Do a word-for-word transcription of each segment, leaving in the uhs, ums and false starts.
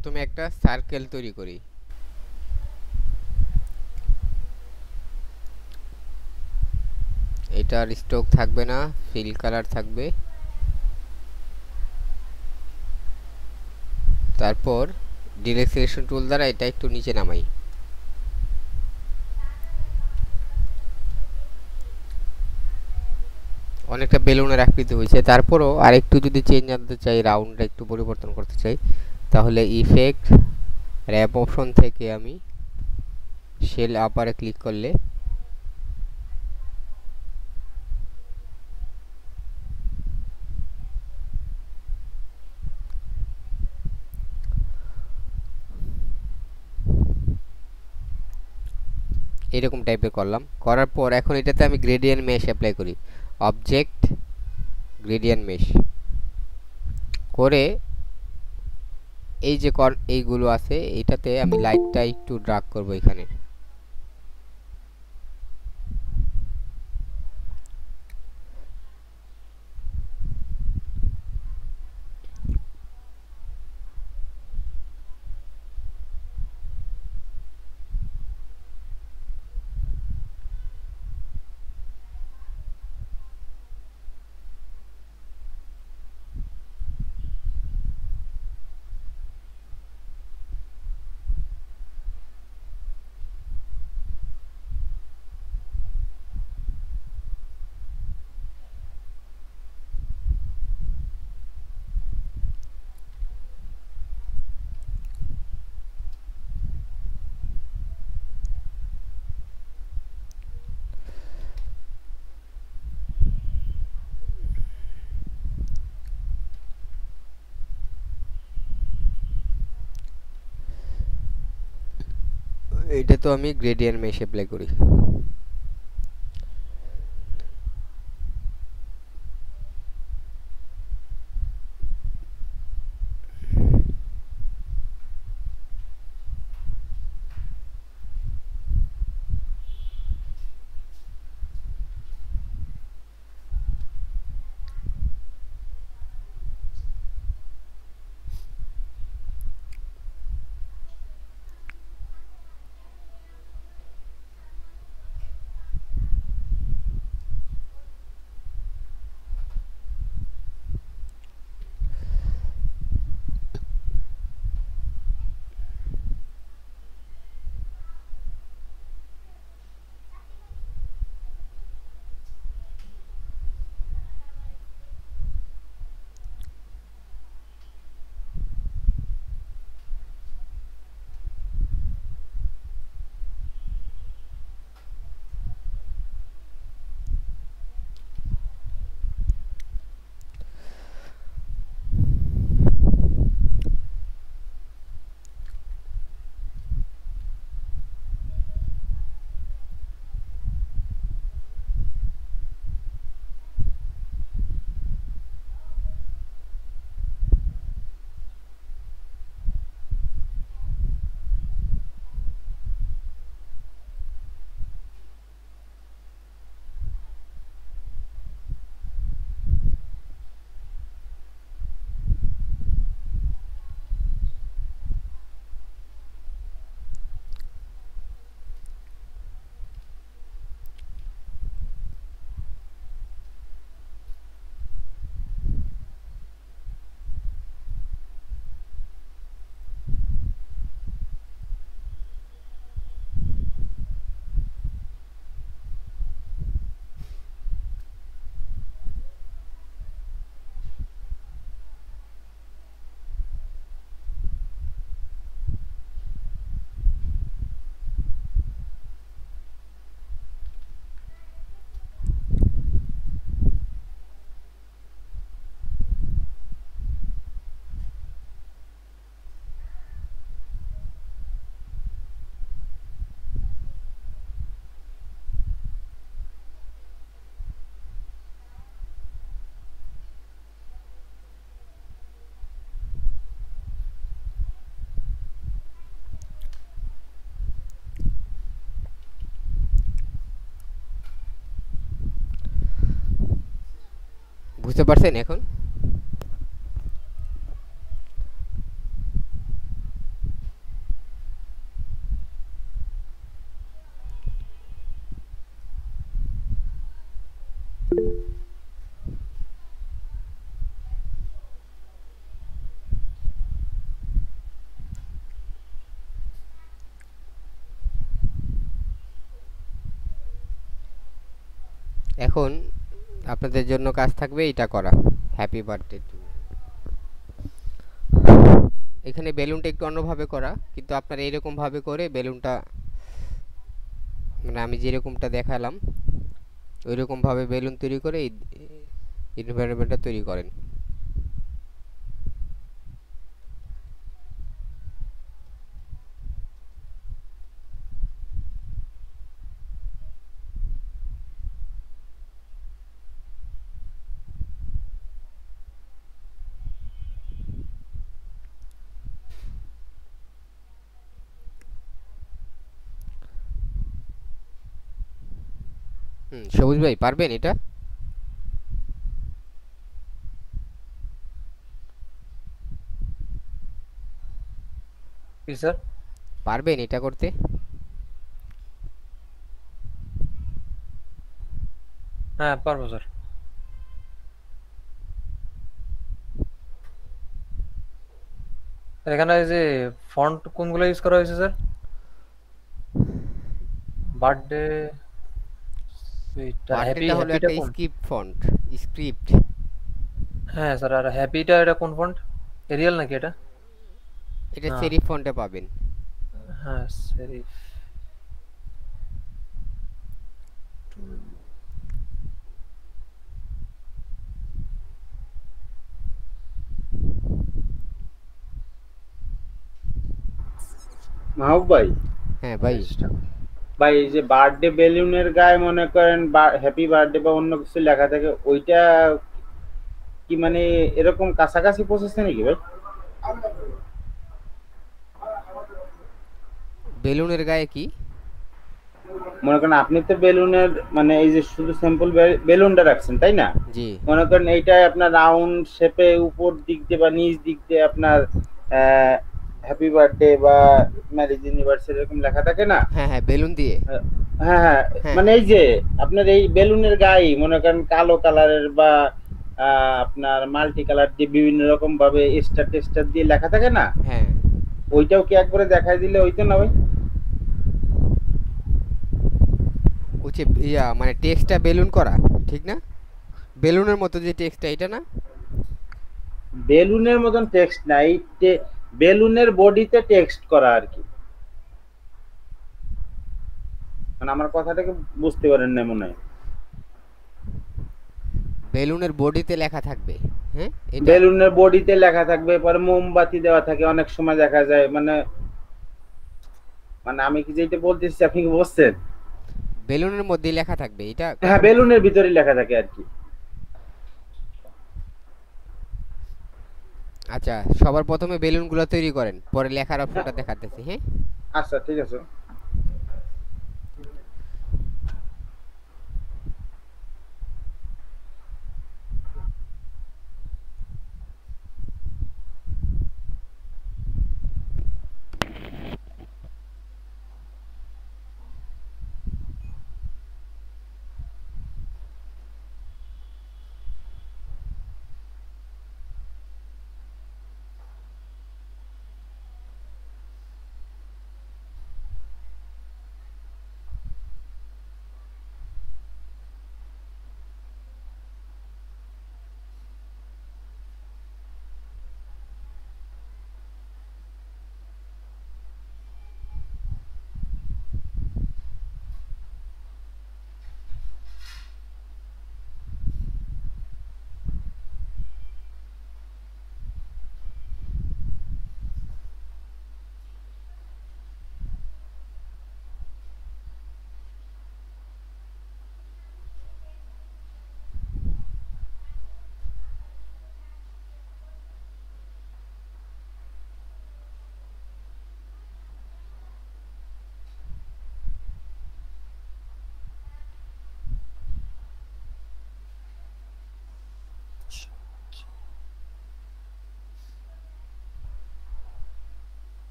প্রথমে একটা সার্কেল তৈরি করি। এটার স্ট্রোক থাকবে না, ফিল কালার থাকবে। তারপর ডিরেক্ট সিলেকশন টুল দ্বারা এটা একটু নিচে নামাই। অনেকটা বেলুনের আকৃতি হয়েছে। তারপরও আরেকটু যদি চেঞ্জ আনতে চাই, রাউন্ডটা একটু পরিবর্তন করতে চাই, তাহলে ইফেক্ট র্যাপ অপশন থেকে আমি শেল আপারে ক্লিক করলে এরকম টাইপের করলাম। করার পর এখন এটাতে আমি গ্রেডিয়েন্ট মেশ অ্যাপ্লাই করি। অবজেক্ট গ্রেডিয়েন্ট মেশ করে এই যে কর এইগুলো আছে এটাতে আমি লাইটটা একটু ড্রাগ করব এখানে। এটা তো আমি গ্রেডিয়েন্ট মেশ অ্যাপ্লাই করি। বুঝতে পারছেন এখন? এখন আপনাদের জন্য কাজ থাকবে এটা করা, হ্যাপি বার্থডে টু। এখানে বেলুনটা একটু অন্যভাবে করা, কিন্তু আপনারা এরকম ভাবে করে বেলুনটা, মানে আমি যেরকমটা দেখালাম ওই রকম ভাবে বেলুন তৈরি করে এই এনভায়রনমেন্টটা তৈরি করেন। হুম, সবুজ ভাই পারবেন এটা? কি স্যার? পারবেন এটা করতে? হ্যাঁ পারবো স্যার। এখানে এই যে ফন্ট কোনগুলো ইউজ করা হয়েছে স্যার? বার্থডে সুইট আর হ্যাপি, বার্থডেটা হলো হ্যাপিটা একটা কোন? Script font, script. হ্যাঁ স্যার, আর হ্যাপিটা এটা কোন ফন্ট? এরিয়াল নাকি এটা? এটা না। সেরিফ ফন্টে পাবেন। হ্যাঁ সেরিফ। মাহবুব ভাই, হ্যাঁ ভাই। ভাই এই যে বার্থডে বেলুনের গায়ে মনে করেন হ্যাপি বার্থডে বা অন্য কিছু লেখা থাকে, ওইটা কি মানে এরকম কাছাকাছি পৌঁছেছে নাকি ভাই? বেলুনের গায়ে কি? মনে করেন আপনি তো বেলুনের মানে এই যে শুধু সিম্পল বেলুনটা রাখছেন তাই না? জি। মনে করেন এইটাই আপনার রাউন্ড শেপে উপর দিক দিয়ে বা নিচ দিক দিয়ে আপনার হ্যাপি বার্থডে বা ম্যারেজ ইউনিভার্সারি এরকম লেখা থাকে না? হ্যাঁ হ্যাঁ, বেলুন দিয়ে। আহ, হ্যাঁ হ্যাঁ, হ্যাঁ মানে এই যে আপনার এই বেলুনের গায়ে মনে করেন কালো কালারের বা আহ, আপনার মাল্টি কালার দিয়ে বিভিন্ন রকম ভাবে স্টার টেস্টার দিয়ে লেখা থাকে না? হ্যাঁ, ওইটাও কি একবারে দেখাই দিলে হইতো না ভাই? হচ্ছে ইয়া মানে টেক্সটটা বেলুন করা, ঠিক না? বেলুনের মতো যে টেক্সটটা, এটা না? বেলুনের মতন টেক্সট নাই, বেলুনের বডিতে টেক্সট করা আর কি। মানে আমার কথাটাকে বুঝতে পারেন না মনে হয়। বেলুনের বডিতে লেখা থাকবে, হ্যাঁ এটা? বেলুনের বডিতে লেখা থাকবে, পরে মোমবাতি দেওয়া থাকে অনেক সময় দেখা যায়, মানে মানে আমি কি যেটা বলতেছি আপনি কি বুঝছেন? বেলুনের মধ্যেই লেখা থাকবে, এটা কথা হ্যাঁ, বলতে। বেলুনের ভিতরে লেখা থাকে আর কি। আচ্ছা, সবার প্রথমে বেলুনগুলো তৈরি করেন, পরে লেখার হ্যাঁ, অপশনটা দেখাতেছি, হ্যাঁ? আচ্ছা ঠিক আছে।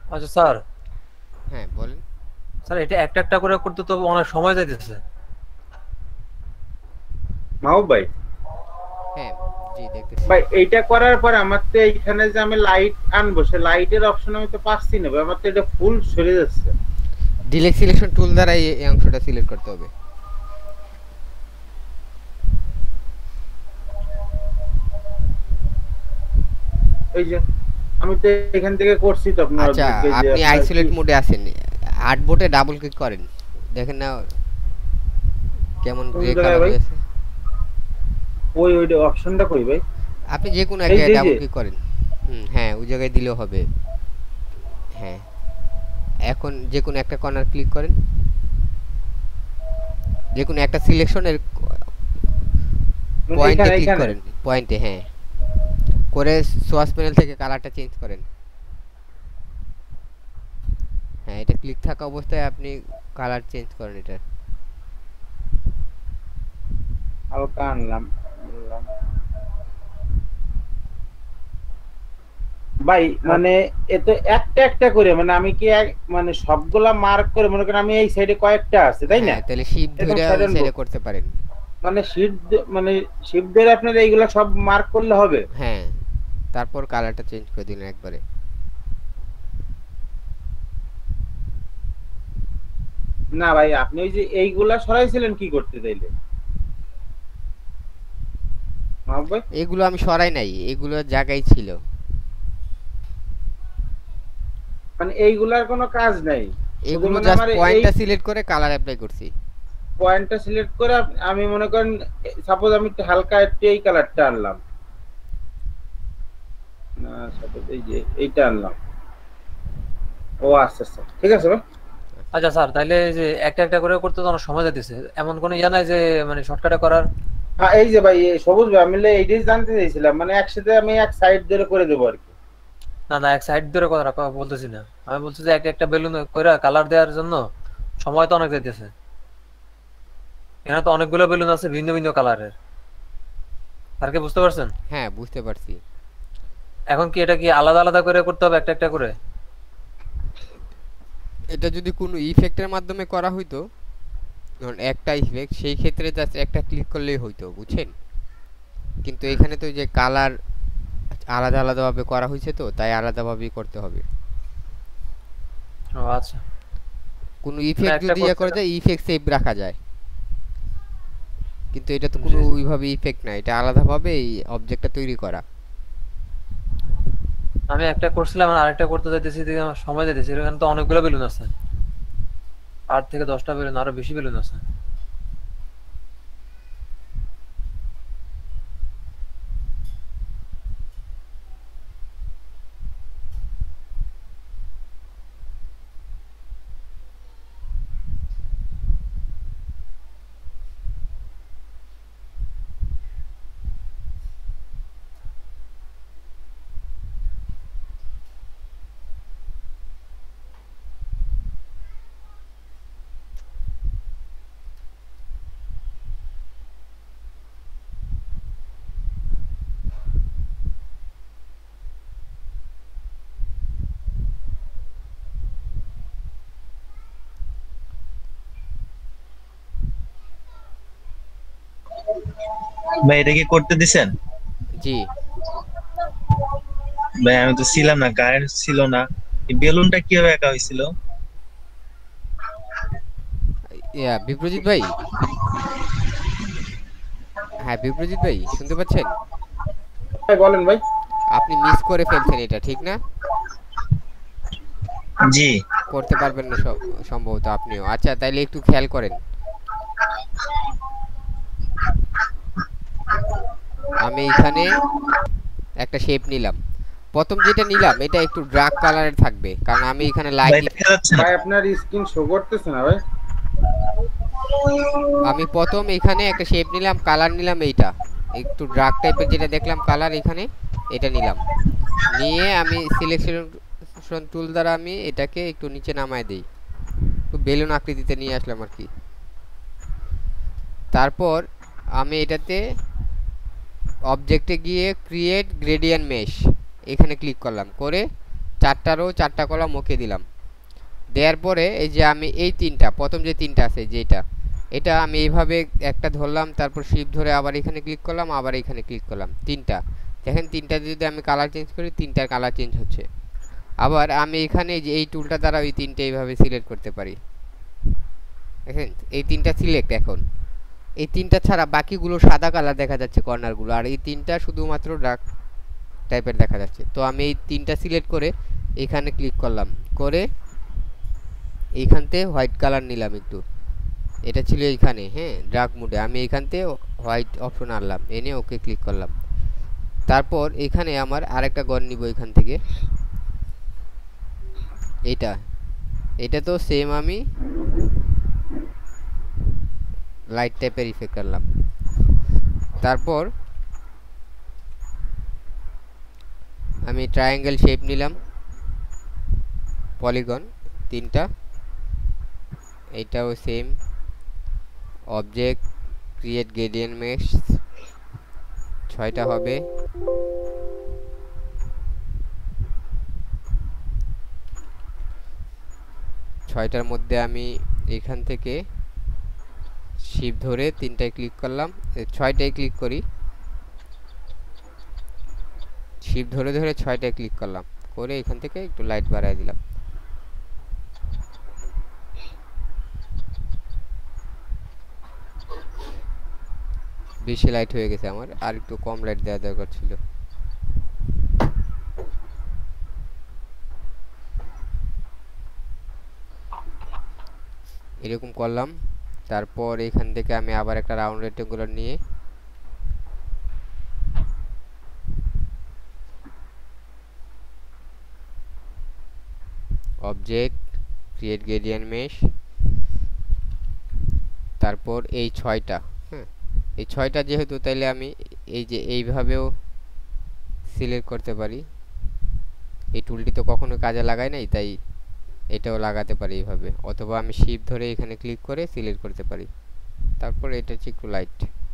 আচ্ছা স্যার, হ্যাঁ বলেন। স্যার এটা একটা একটা করে করতে তো অনেক সময় যাইতেছে। মাহবুব ভাই, হ্যাঁ জি দেখতেছি। ভাই এইটা করার পর আমার তো এইখানে যে আমি লাইট আনবো, সে লাইটের অপশন আমি তো পাচ্ছি না ভাই, আমার তো এটা ফুল সরে যাচ্ছে। ডিলেক্ট সিলেকশন টুল দ্বারা এই এই অংশটা সিলেক্ট করতে হবে। এই যে আমি তো এখান থেকে করছি তো আপনার আচ্ছা object এ যে আপনি আপনার আইসোলেট কি- মোডে আছেন, আর্টবোর্ডে ডাবল ক্লিক করেন, দেখেন না কেমন কোন গ্রে জায়গায় কালার ভাই? হয়ে আছে। ওই ওই অপশনটা কই ভাই? আপনি যে কোনো এই একটা যে এই ডাবল যে ক্লিক করেন। হুম হ্যাঁ ওই জায়গায় দিলেও হবে। হ্যাঁ এখন যে কোনো একটা কর্নার ক্লিক করেন, যে কোনো একটা সিলেকশনের মানে পয়েন্টে এইখানে ক্লিক এইখানে করেন, পয়েন্টে হ্যাঁ করে সোয়াস প্যানেল থেকে কালারটা চেঞ্জ করেন। হ্যাঁ এটা ক্লিক থাকা অবস্থায় আপনি কালার চেঞ্জ করেন এটা। হালকা আনলাম বললাম। ভাই মানে এ তো একটা একটা করে, মানে আমি কি এক- মানে সবগুলা মার্ক করে, মনে করেন আমি এই সাইডে কয়েকটা আছে তাই না, হ্যাঁ তাহলে শিপ এরকম ধরে সাইড ওই আনবো, সাইডে করতে পারেন। মানে শীট মানে শিপ ধরে আপনার এইগুলা সব মার্ক করলে হবে? হ্যাঁ তারপর কালারটা চেঞ্জ করে দিলেন একবারে। না ভাই, আপনি ওই যে এইগুলা সরাইছিলেন কি করতে তাইলে মাহবুব ভাই? এগুলো আমি সরাই নাই, এগুলো জায়গায় ছিল। মানে এইগুলার কোনো কাজ নাই, শুধু এগুলো মানে জাস্ট আমার এই পয়েন্টটা সিলেক্ট করে কালার অ্যাপ্লাই করছি। পয়েন্টটা সিলেক্ট করে আপ- আমি মনে করেন সাপোজ আমি একটু হালকা একটু এই কালারটা আনলাম, না সাপোজ এই যে এইটা আনলাম। ও আচ্ছা আচ্ছা, ঠিক আছে ভাই। আচ্ছা স্যার, তাইলে এই যে একটা একটা করে করতে তো অনেক সময় যাইতেছে, এমন কোনো ইয়া নাই যে মানে শর্টকাটে করার? হ্যাঁ এই যে ভাই, এই সবুজ ভাই, আমি বলে এইটাই জানতে চাইছিলাম, মানে একসাথে আমি এক সাইড ধরে করে দেবো আর কি। না না, এক সাইড ধরে কথা কথা বলতেছি না, আমি বলছি যে একটা একটা বেলুন করে কালার দেওয়ার জন্য সময় তো অনেক যাইতেছে। এখানে তো অনেকগুলো বেলুন আছে ভিন্ন ভিন্ন কালারের, আর কি বুঝতে পারছেন? হ্যাঁ বুঝতে পারছি। এখন কি এটা কি আলাদা আলাদা করে করতে হবে একটা একটা করে? এটা যদি কোনো ইফেক্টের মাধ্যমে করা হইতো, ধরুন একটা ইফেক্ট, সেই ক্ষেত্রে জাস্ট একটা ক্লিক করলেই হইতো, বুঝছেন। কিন্তু এখানে তো যে কালার আলাদা আলাদাভাবে করা হয়েছে, তো তাই আলাদাভাবেই করতে হবে। ও আচ্ছা। কোনো না ইফেক্ট একটা যদি ইয়া করতে করা যায়, ইফেক্ট সেভ রাখা যায়, কিন্তু এটা তো কোনো জি জি। ওইভাবে ইফেক্ট না, এটা আলাদাভাবে এই অবজেক্টটা তৈরি করা। আমি একটা করছিলাম আর আরেকটা করতে যাইতেছি, দেখে আমার সময় যাইতেছে। এখানে তো অনেকগুলো বেলুন আছে, আট থেকে দশটা বেলুন, আরো বেশি বেলুন আছে। ভাই এটা কি করতে দিছেন? জি ভাই আমি তো ছিলাম না, কারেন্ট ছিল না। এই বেলুনটা কিভাবে একা হয়েছিল? ইয়া বিপ্রজিৎ ভাই, হ্যাঁ বিপ্রজিৎ ভাই শুনতে পাচ্ছেন? ভাই বলেন ভাই। আপনি মিস করে ফেলছেন এটা, ঠিক না? জি। করতে পারবেন না সব- সম্ভবত আপনিও। আচ্ছা তাইলে একটু খেয়াল করেন। আমি এখানে একটা শেপ নিলাম, প্রথম যেটা নিলাম এটা একটু ডার্ক কালারের থাকবে, কারণ আমি এখানে ভাই লাইট। দেখা যাচ্ছে না। ভাই আপনার স্ক্রিন শো করতেছে না ভাই। আমি প্রথম এখানে একটা শেপ নিলাম, কালার নিলাম এইটা, একটু ডার্ক টাইপের যেটা দেখলাম কালার, এখানে এটা নিলাম, নিয়ে আমি সিলেকশন টুল দ্বারা আমি এটাকে একটু নিচে নামায় দিই, একটু বেলুন আকৃতিতে নিয়ে আসলাম আর কি। তারপর আমি এটাতে অবজেক্টে গিয়ে ক্রিয়েট গ্রেডিয়েন্ট মেশ এখানে ক্লিক করলাম, করে চারটা রো চারটা কলাম ওকে দিলাম। দেওয়ার পরে এই যে আমি এই তিনটা প্রথম যে তিনটা আছে যেটা এটা আমি এইভাবে একটা ধরলাম, তারপর শিফট ধরে আবার এখানে ক্লিক করলাম, আবার এখানে ক্লিক করলাম, তিনটা। দেখেন তিনটা যদি আমি কালার চেঞ্জ করি তিনটার কালার চেঞ্জ হচ্ছে। আবার আমি এখানে যে এই টুলটা দ্বারা ওই তিনটে এইভাবে সিলেক্ট করতে পারি। দেখেন এই তিনটা সিলেক্ট। এখন এই তিনটা ছাড়া বাকিগুলো সাদা কালার দেখা যাচ্ছে কর্নারগুলো, আর এই তিনটা শুধুমাত্র ডার্ক টাইপের দেখা যাচ্ছে। তো আমি এই তিনটা সিলেক্ট করে এখানে ক্লিক করলাম, করে এইখানতে হোয়াইট কালার নিলাম একটু, এটা ছিল এইখানে, হ্যাঁ ডার্ক মুডে। আমি এইখানতে হোয়াইট অপশন আনলাম, এনে ওকে ক্লিক করলাম। তারপর এখানে আমার আরেকটা গন নিব এখান থেকে, এটা এটা তো সেম আমি লাইট টাইপের ইফেক্ট করলাম। তারপর আমি ট্রায়াঙ্গেল শেপ নিলাম, পলিগন তিনটা, এইটাও same. Object create gradient mesh ছয়টা হবে। ছয়টার মধ্যে আমি এখান থেকে শিফট ধরে তিনটায় ক্লিক করলাম, ছয়টায় ক্লিক করি, শিফট ধরে ধরে ছয়টায় ক্লিক করলাম, করে এখান থেকে একটু লাইট বাড়ায় দিলাম। বেশি লাইট হয়ে গেছে আমার, আর একটু কম লাইট দেওয়া দরকার ছিল। এরকম করলাম। তারপর এখান থেকে আমি আবার একটা রাউন্ড রেক্টেঙ্গুলার নিয়ে অবজেক্ট ক্রিয়েট গ্রেডিয়েন্ট মেশ, তারপর এই ছয়টা, হ্যাঁ এই ছয়টা যেহেতু তাইলে আমি এই যে এইভাবেও সিলেক্ট করতে পারি। এই টুলটি তো কখনো কাজে লাগাই নাই, তাই এটাও লাগাতে পারি এইভাবে, অথবা আমি শিফট ধরে এখানে ক্লিক করে সিলেক্ট করতে পারি। তারপর এটা হচ্ছে একটু লাইট,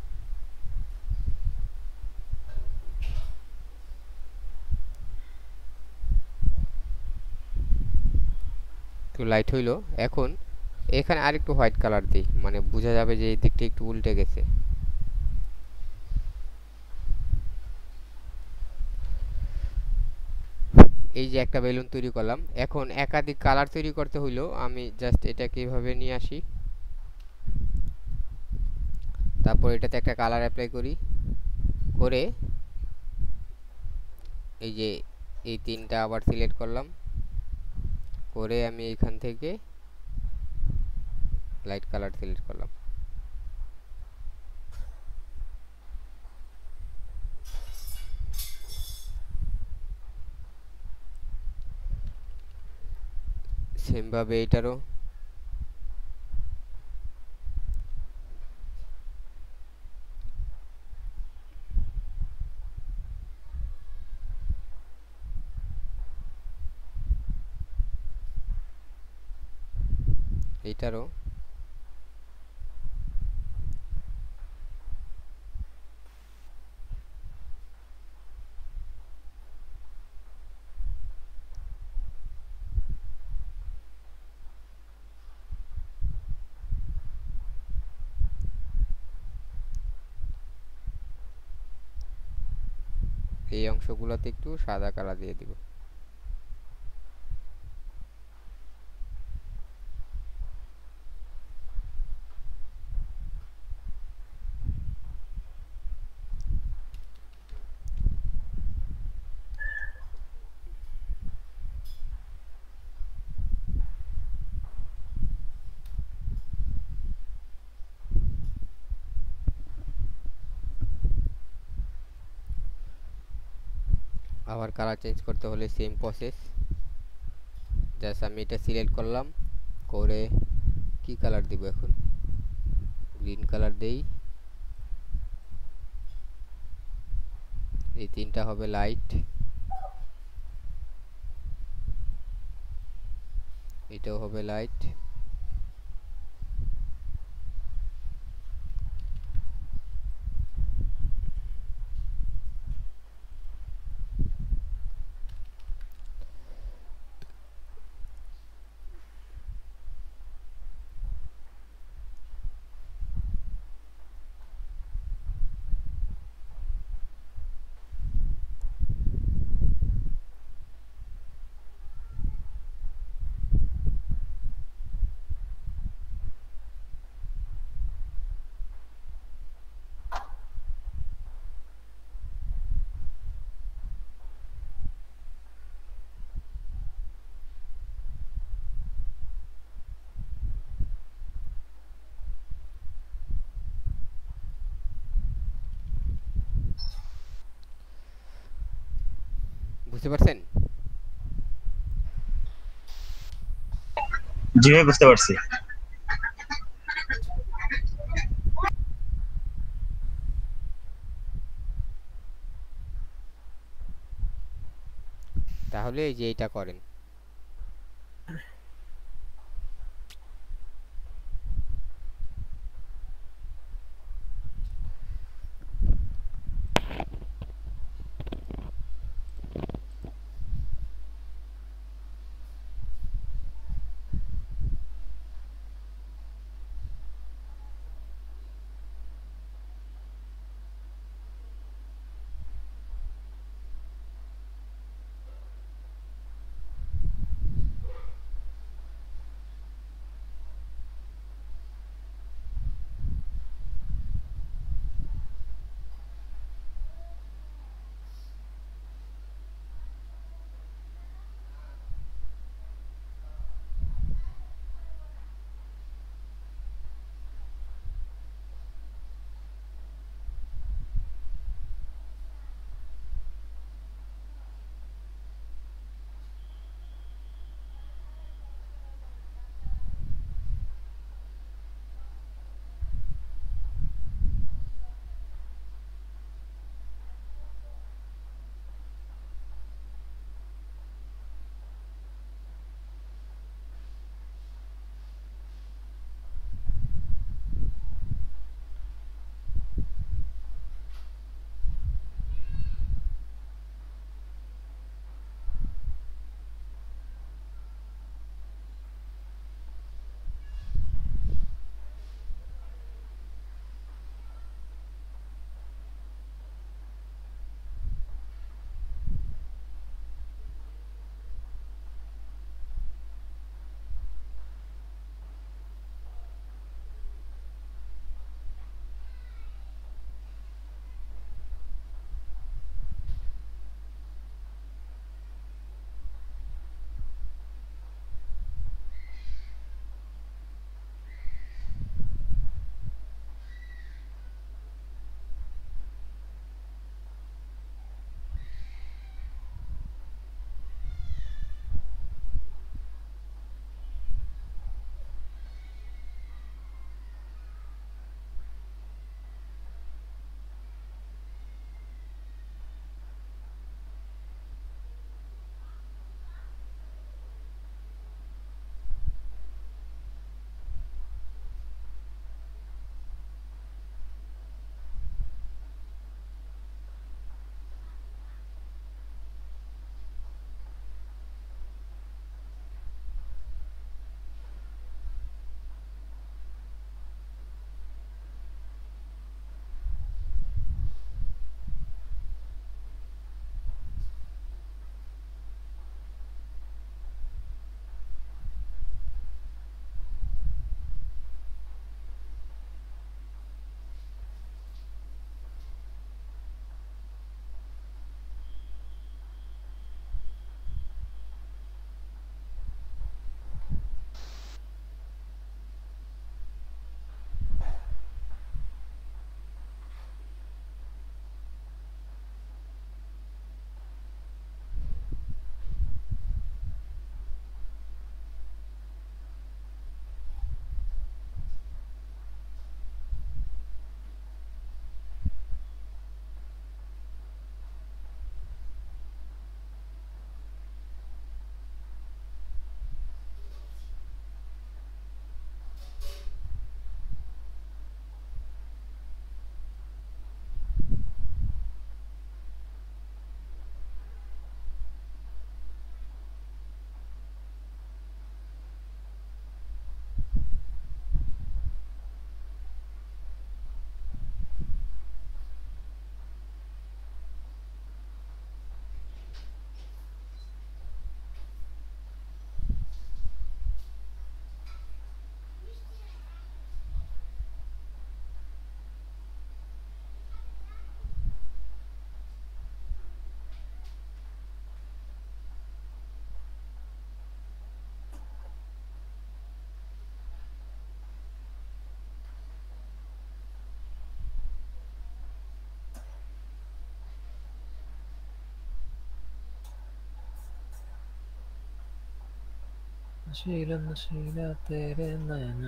একটু লাইট হইলো। এখন এখানে আরেকটু হোয়াইট কালার দিই, মানে বোঝা যাবে যে এই দিকটা একটু উল্টে গেছে। এই যে একটা বেলুন তৈরি করলাম। এখন একাধিক কালার তৈরি করতে হইলো আমি জাস্ট এটাকে এইভাবে নিয়ে আসি, তারপর এটাতে একটা কালার অ্যাপ্লাই করি, করে এই যে এই তিনটা আবার সিলেক্ট করলাম, করে আমি এখান থেকে লাইট কালার সিলেক্ট করলাম। সেম ভাবে এটারও এটারও এই অংশগুলোতে একটু সাদা কালার দিয়ে দিব। আবার কালার চেঞ্জ করতে হলে সেম প্রসেস, জাস্ট আমি এটা সিলেক্ট করলাম, করে কি কালার দিব এখন, গ্রিন কালার দেই। এই তিনটা হবে লাইট, এটাও হবে লাইট। বুঝতে পারছেন? জি ভাই, বুঝতে পারছি। তাহলে এই যে এটা করেন। नशीला नशीला तेरे नैना